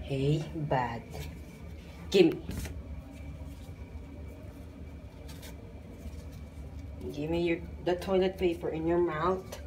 Hey, bad. Give me. Give me the toilet paper in your mouth.